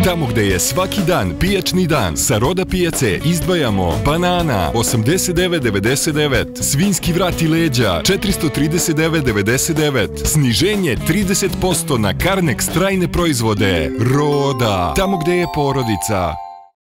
Tamo gde je svaki dan pijačni dan, sa Roda pijace izdvajamo banana 89,99, svinjski vrat i leđa 439,99, sniženje 30% na Carnex trajne proizvode. Roda, tamo gde je porodica.